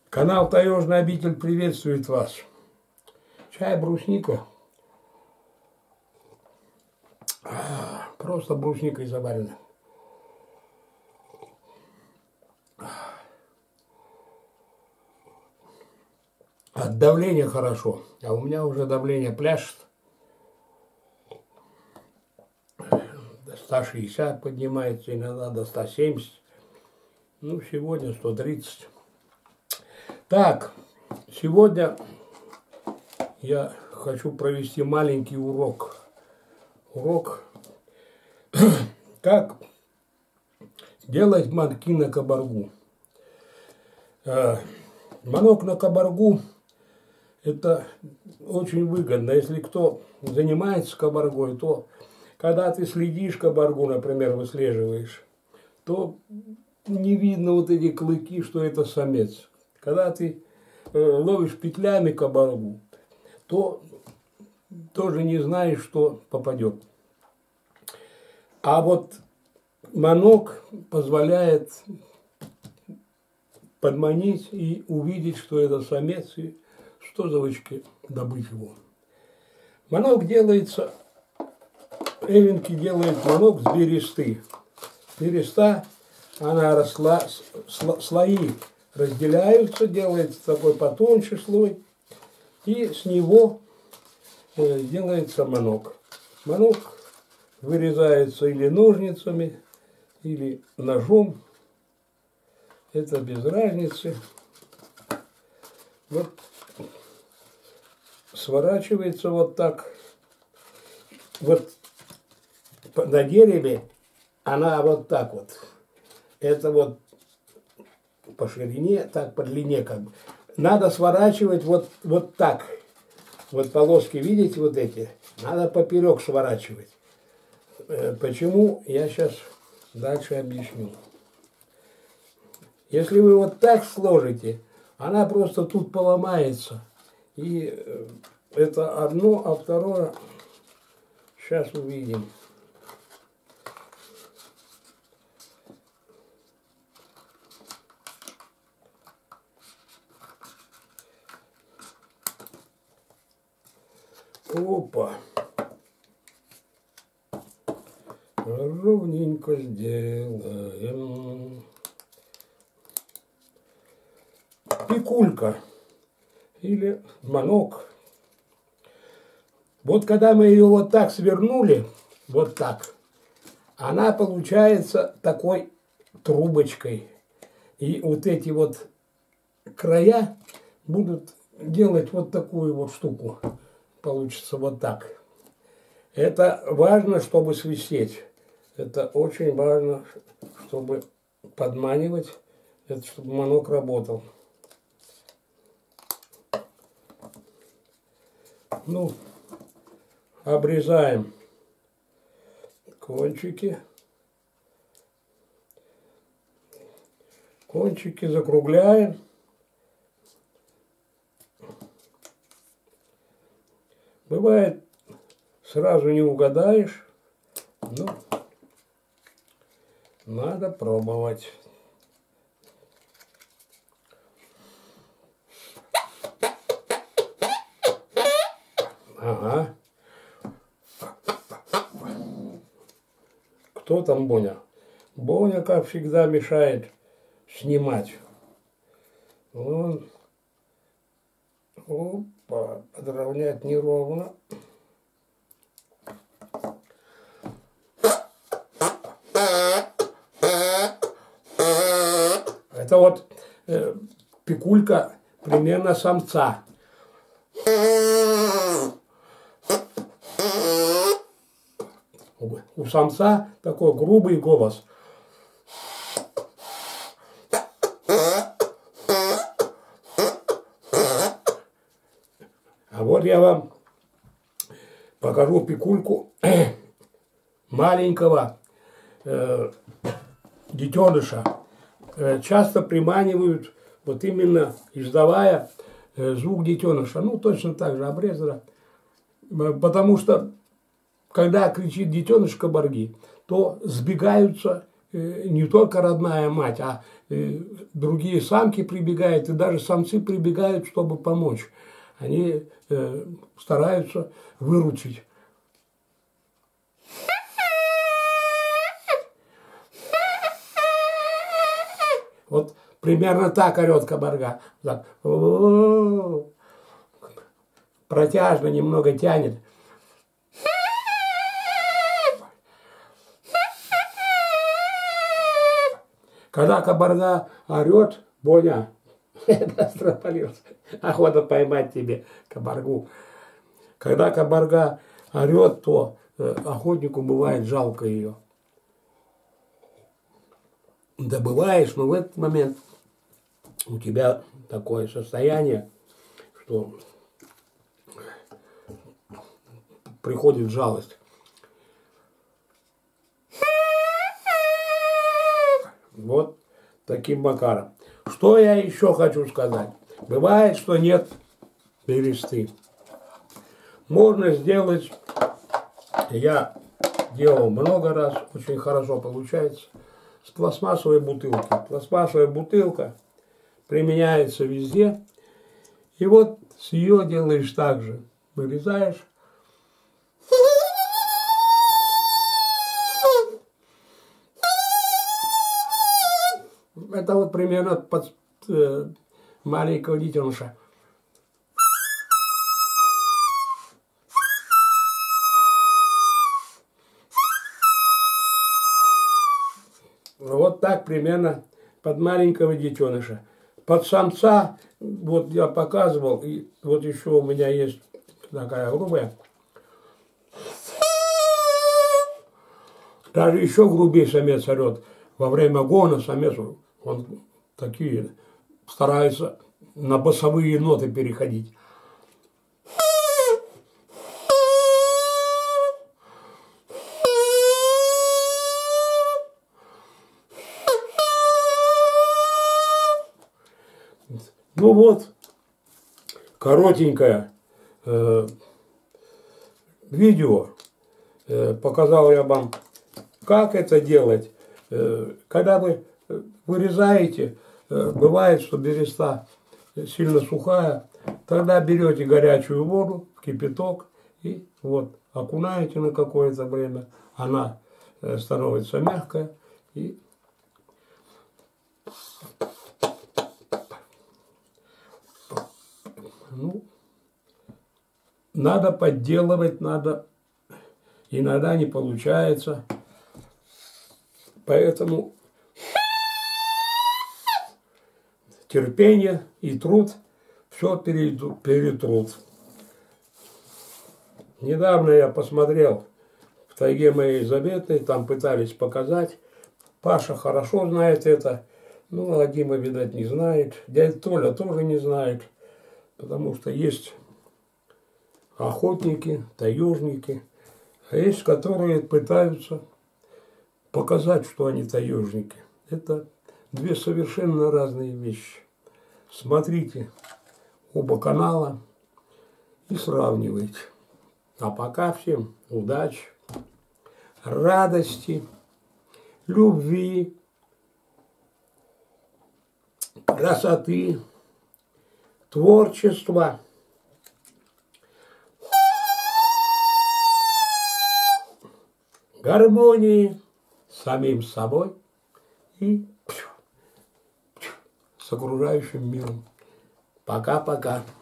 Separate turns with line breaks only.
Канал Таежный обитель приветствует вас. Чай брусника. Просто брусникой заварено. От давления хорошо, а у меня уже давление пляшет. До 160 поднимается, иногда до 170. Ну, сегодня 130. Так, сегодня я хочу провести маленький урок. Как делать манки на кабаргу. Манок на кабаргу — это очень выгодно. Если кто занимается кабаргой, то когда ты следишь кабаргу, например, выслеживаешь, то не видно вот эти клыки, что это самец. Когда ты ловишь петлями кабаргу, то тоже не знаешь, что попадет. А вот манок позволяет подманить и увидеть, что это самец, и с тозовочки добыть его. Манок делается, Эвенки делает манок с бересты. Береста, она росла, слои разделяются, делается такой потоньше слой, и с него делается манок. Манок вырезается или ножницами, или ножом. Это без разницы. Вот сворачивается вот так. Вот на дереве она вот так вот. Это вот по ширине, так по длине как бы. Надо сворачивать вот так. Вот полоски, видите, вот эти? Надо поперек сворачивать. Почему? Я сейчас дальше объясню. Если вы вот так сложите, она просто тут поломается. И это одно, а второе сейчас увидим. Опа. Ровненько сделаем. Пикулька или манок. Вот когда мы ее вот так свернули, вот так, она получается такой трубочкой. И вот эти вот края будут делать вот такую вот штуку. Получится вот так. Это важно, чтобы свистеть. Это очень важно, чтобы подманивать, это чтобы манок работал. Ну, обрезаем кончики. Кончики закругляем. Бывает, сразу не угадаешь, но надо пробовать. Ага. Кто там Боня? Боня, как всегда, мешает снимать. Он... Опа, подровнять неровно. Это вот пикулька примерно самца. У самца такой грубый голос. А вот я вам покажу пикульку маленького детеныша. Часто приманивают, вот именно издавая звук детеныша. Ну, точно так же обрезано. Потому что, когда кричит детеныш кабарги, то сбегаются не только родная мать, а другие самки прибегают, и даже самцы прибегают, чтобы помочь. Они стараются выручить. Вот примерно так орет кабарга. Так. Протяжно немного тянет. Когда кабарга орет, Боня, охота поймать тебе кабаргу. Когда кабарга орет, то охотнику бывает жалко ее. Добываешь, но в этот момент у тебя такое состояние, что приходит жалость. Вот таким макаром. Что я еще хочу сказать? Бывает, что нет бересты. Можно сделать, я делал много раз, очень хорошо получается, с пластмассовой бутылки. Пластмассовая бутылка применяется везде. И вот с ее делаешь так же. Вырезаешь. Это вот примерно под маленького детеныша. Вот так примерно под маленького детеныша. Под самца, вот я показывал, и вот еще у меня есть такая грубая. Даже еще грубее самец орет. Во время гона самец, он такие, старается на басовые ноты переходить. Ну вот, коротенькое видео. Показал я вам, как это делать. Когда вы вырезаете, бывает, что береста сильно сухая, тогда берете горячую воду, кипяток, и вот окунаете на какое-то время, она становится мягкая, и ну, надо подделывать, надо, иногда не получается, поэтому терпение и труд все перетрут. Недавно я посмотрел в тайге моей заветной, там пытались показать. Паша хорошо знает это, ну, Владимир, видать, не знает. Дядя Толя тоже не знает, потому что есть охотники, таежники, а есть, которые пытаются показать, что они таежники. Это две совершенно разные вещи. Смотрите оба канала и сравнивайте. А пока всем удачи, радости, любви, красоты, творчества. Гармонии с самим собой и с окружающим миром. Пока-пока.